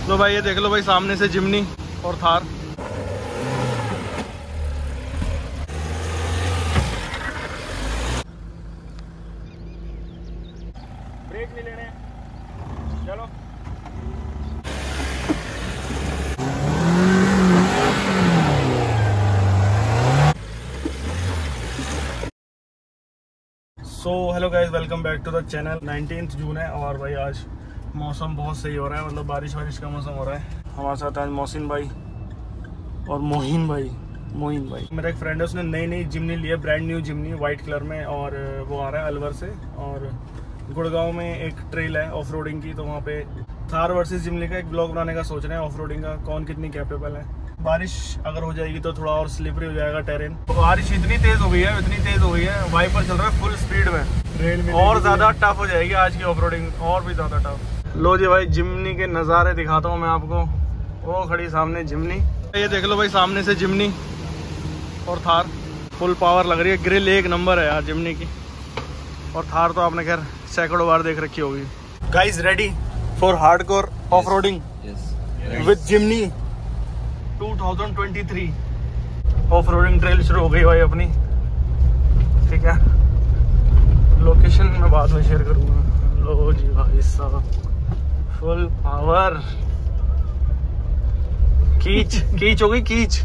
लो भाई ये देख लो भाई, सामने से जिमनी और थार। ब्रेक नहीं लेने, चलो। So hello guys, welcome back to the channel. 19 जून है और भाई आज मौसम बहुत सही हो रहा है, मतलब बारिश वारिश का मौसम हो रहा है। हमारे साथ आज मोहसिन भाई और मोहिन भाई। मेरा एक फ्रेंड है, उसने नई जिमनी ली है, brand new Jimny white colour में, और वो आ रहा है अलवर से। और गुड़गांव में एक ट्रेल है ऑफ रोडिंग की, तो वहाँ पे थार वर्सेस जिमनी का एक ब्लॉग बनाने का सोच रहे हैं, ऑफ रोडिंग का, कौन कितनी कैपेबल है। बारिश अगर हो जाएगी तो थोड़ा और स्लिपरी हो जाएगा टेरेन। तो बारिश इतनी तेज हो गई है, वाइपर चल रहा है फुल स्पीड में, ट्रेल में और ज्यादा टफ हो जाएगी आज की ऑफ रोडिंग, और भी ज्यादा टफ। लो जी भाई, जिमनी के नज़ारे दिखाता हूँ मैं आपको। वो खड़ी सामने जिमनी, ये देख लो भाई, सामने से जिमनी और थार फुल पावर लग रही है। ग्रिल एक नंबर है यार जिमनी की, और थार तो आपने खैर सैकड़ों बार देख रखी होगी। Guys ready for hardcore off roading with Jimny 2023 off roading trail शुरू हो गई भाई अपनी। ठीक है, लोकेशन मैं बाद में शेयर करूंगा। लो जी भाई साहब, फुल पावर, कीच हो गई कीच।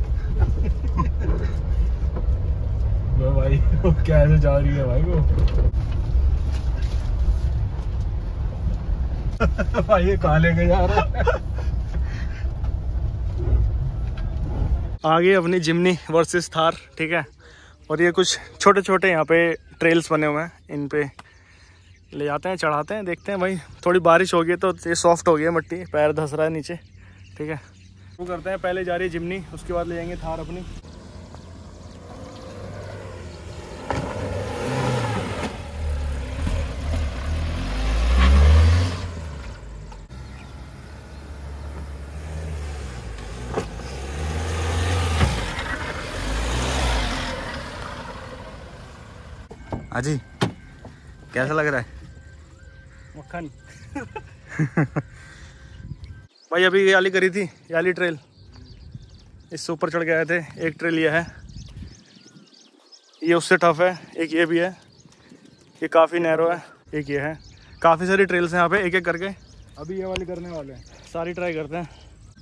भाई वो कैसे जा रही है भाई वो भाई ये कहाँ लेके जा रहा है। आगे अपनी जिमनी वर्सेस थार। ठीक है, और ये कुछ छोटे छोटे यहाँ पे ट्रेल्स बने हुए हैं, इन पे ले जाते हैं, चढ़ाते हैं, देखते हैं भाई। थोड़ी बारिश हो गई तो ये सॉफ्ट हो गई है मट्टी, पैर धस रहा है नीचे। ठीक है, वो करते हैं, पहले जा रही है जिमनी, उसके बाद ले जाएंगे थार अपनी। अजी कैसा लग रहा है? मक्खन। भाई अभी याली करी थी, याली ट्रेल, इससे ऊपर चढ़ के आए थे। एक ट्रेल ये है, ये उससे टफ है। एक ये भी है, ये काफ़ी नैरो है। एक ये है, काफ़ी सारी ट्रेल्स हैं यहाँ पे, एक एक करके अभी ये वाली करने वाले हैं, सारी ट्राई करते हैं।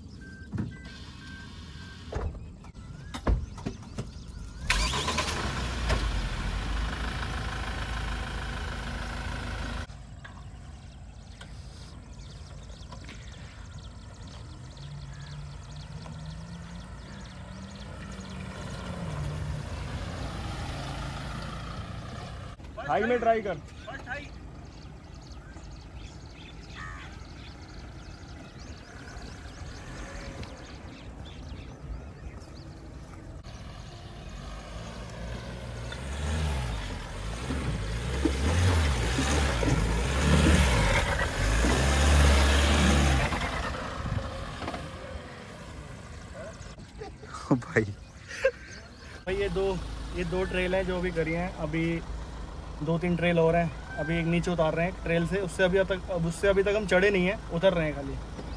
हाई में ट्राई कर। भाई ये दो ट्रेल है जो भी करी हैं। अभी 2-3 ट्रेल और हैं, अभी एक नीचे उतार रहे हैं ट्रेल से, उससे अभी तक हम चढ़े नहीं हैं, उतर रहे हैं खाली।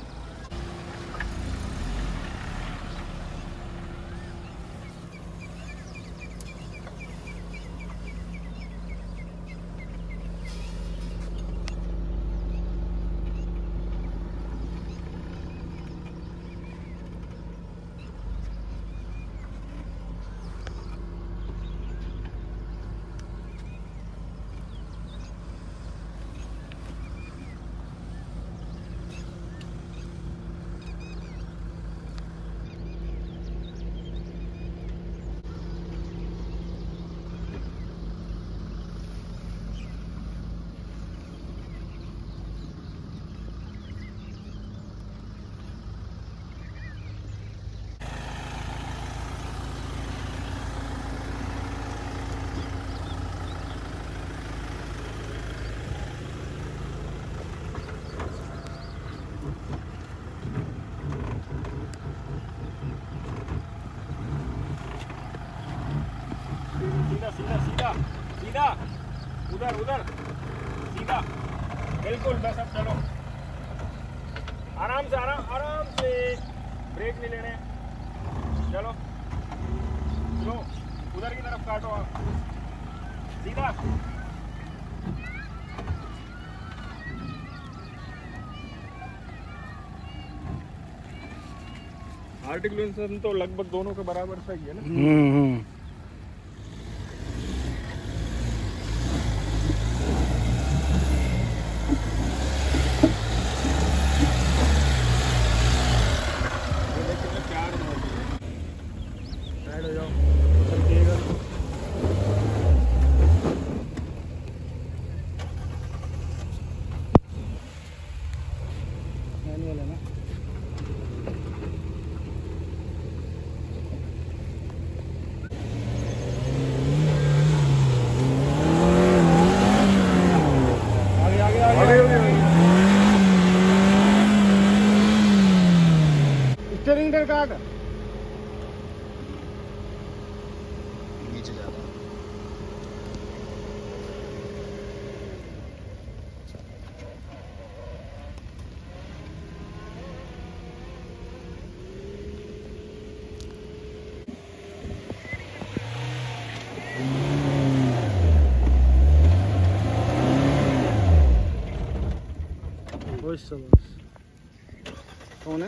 सीधा उधर सीधा, बिल्कुल बस। अब चलो आराम से, आराम ब्रेक नहीं लेने, चलो लो उधर की तरफ काटो आप सीधा। आर्टिकुलेशन तो लगभग दोनों के बराबर सही है ना। साइड हो जाओ, चलतिएगा मैनुअल है ना। स्टीयरिंग का काट नीचे जा रहा है। कौन है?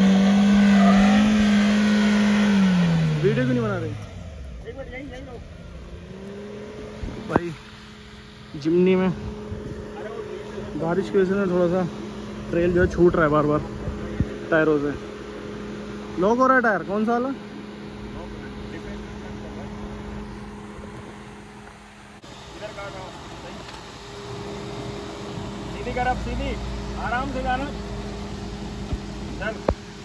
वीडियो क्यों नहीं बना रहे? एक मिनट यहीं रहो भाई। जिमनी में बारिश की वजह से ना थोड़ा सा ट्रेल जो है छूट रहा है बार बार टायरों से। लॉक हो रहा है टायर, कौन सा वाला? सीधी कर, अब सीधी आराम से जाना। चल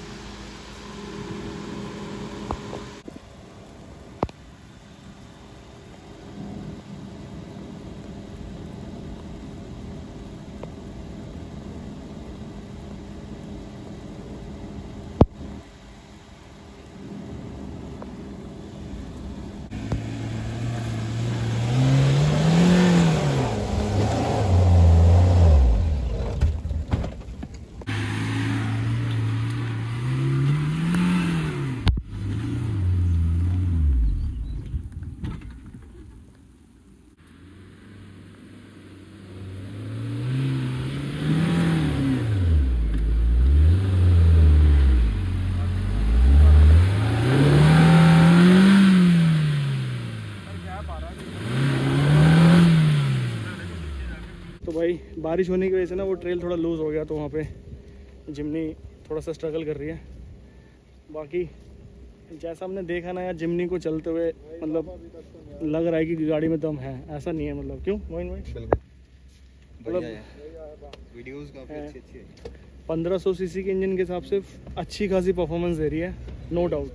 भाई बारिश होने की वजह से ना वो ट्रेल थोड़ा लूज़ हो गया, तो वहाँ पे जिमनी थोड़ा सा स्ट्रगल कर रही है। बाकी जैसा हमने देखा ना यार, जिमनी को चलते हुए मतलब लग रहा है कि गाड़ी में दम है, ऐसा नहीं है। मतलब क्यों मोइन भाई? मतलब वीडियोस काफी अच्छी है। 1500 सीसी के इंजन के हिसाब से अच्छी खासी परफॉर्मेंस दे रही है, नो डाउट।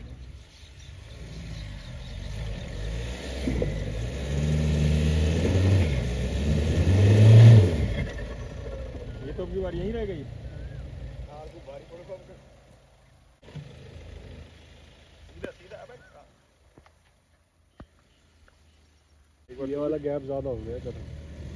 ये तो अगली बार यहीं रह गई। ये वाला गैप ज़्यादा हो गया कदम।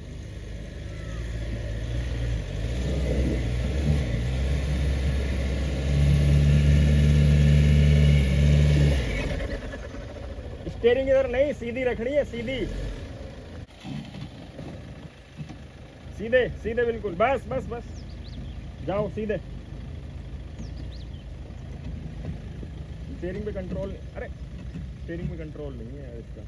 स्टीयरिंग इधर नहीं, सीधी रखनी है, सीधी सीधे सीधे बिल्कुल, बस बस बस जाओ सीधे। स्टीयरिंग पे कंट्रोल, अरे स्टीयरिंग पे कंट्रोल नहीं है इसका।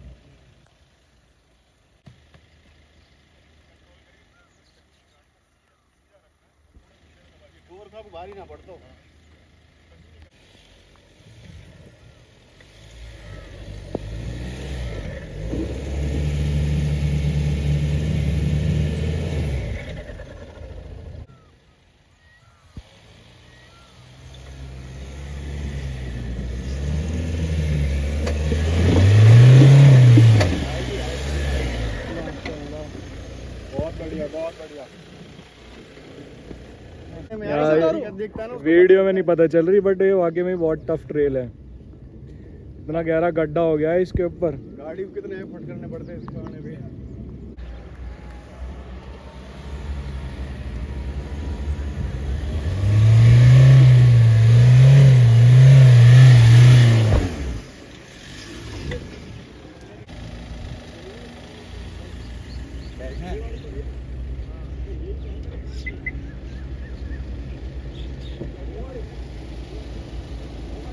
भारी ना पड़ता। वीडियो में नहीं पता चल रही, बट ये वाकई में बहुत टफ ट्रेल है। इतना गहरा गड्ढा हो गया है इसके ऊपर। गाड़ी को कितने एफर्ट करने पड़ते हैं इसको आने पे।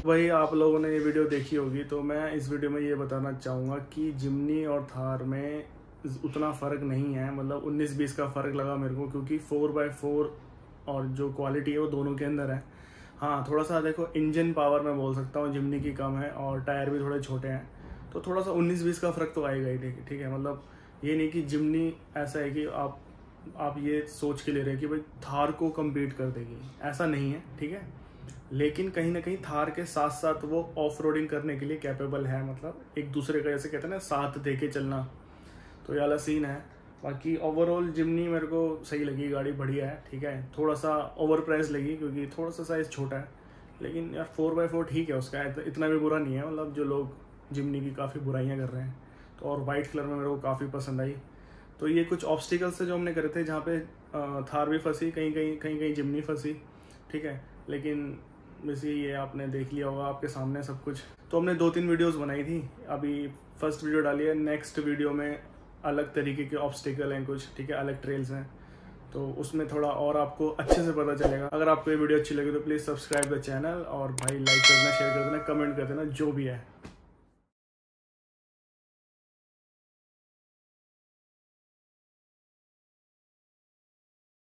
भाई आप लोगों ने ये वीडियो देखी होगी, तो मैं इस वीडियो में ये बताना चाहूँगा कि जिमनी और थार में उतना फ़र्क नहीं है। मतलब 19-20 का फ़र्क लगा मेरे को, क्योंकि 4x4 और जो क्वालिटी है वो दोनों के अंदर है। हाँ, थोड़ा सा देखो इंजन पावर मैं बोल सकता हूँ जिमनी की कम है, और टायर भी थोड़े छोटे हैं, तो थोड़ा सा 19-20 का फ़र्क तो आएगा ही। ठीक है, मतलब ये नहीं कि जिमनी ऐसा है कि आप ये सोच के ले रहे हैं कि भाई थार को कम्पीट कर देगी, ऐसा नहीं है। ठीक है, लेकिन कहीं ना कहीं थार के साथ साथ वो ऑफ रोडिंग करने के लिए कैपेबल है। मतलब एक दूसरे का जैसे कहते हैं ना, साथ दे के चलना, तो ये वाला सीन है। बाकी ओवरऑल जिमनी मेरे को सही लगी, गाड़ी बढ़िया है। ठीक है, थोड़ा सा ओवर प्राइस लगी क्योंकि थोड़ा सा साइज़ छोटा है, लेकिन यार 4x4 ठीक है उसका, इतना भी बुरा नहीं है। मतलब जो लोग जिमनी की काफ़ी बुराइयाँ कर रहे हैं, तो और वाइट कलर में मेरे को काफ़ी पसंद आई। तो ये कुछ ऑब्स्टिकल्स थे जो हमने करे थे, जहाँ पे थार भी फंसी, कहीं जिमनी फंसी। ठीक है, लेकिन वैसे ये आपने देख लिया होगा आपके सामने सब कुछ। तो हमने 2-3 वीडियोस बनाई थी, अभी फर्स्ट वीडियो डाली है। नेक्स्ट वीडियो में अलग तरीके के ऑब्स्टिकल हैं कुछ, ठीक है, अलग ट्रेल्स हैं, तो उसमें थोड़ा और आपको अच्छे से पता चलेगा। अगर आपको ये वीडियो अच्छी लगे तो प्लीज़ सब्सक्राइब द चैनल, और भाई लाइक कर देना, शेयर कर देना, कमेंट कर देना, जो भी है।